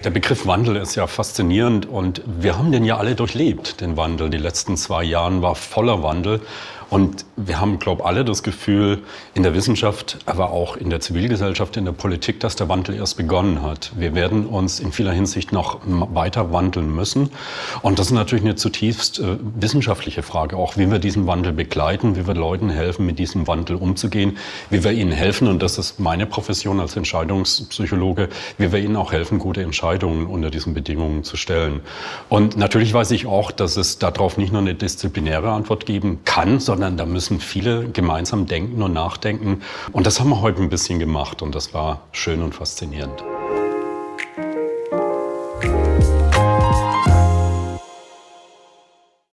Der Begriff Wandel ist ja faszinierend und wir haben den ja alle durchlebt, den Wandel. Die letzten 2 Jahre war voller Wandel und wir haben, glaube ich, alle das Gefühl in der Wissenschaft, aber auch in der Zivilgesellschaft, in der Politik, dass der Wandel erst begonnen hat. Wir werden uns in vieler Hinsicht noch weiter wandeln müssen und das ist natürlich eine zutiefst wissenschaftliche Frage, auch wie wir diesen Wandel begleiten, wie wir Leuten helfen, mit diesem Wandel umzugehen, wie wir ihnen helfen, und das ist meine Profession als Entscheidungspsychologe, wie wir ihnen auch helfen, gute Entscheidungen unter diesen Bedingungen zu stellen. Und natürlich weiß ich auch, dass es darauf nicht nur eine disziplinäre Antwort geben kann, sondern da müssen viele gemeinsam denken und nachdenken. Und das haben wir heute ein bisschen gemacht und das war schön und faszinierend.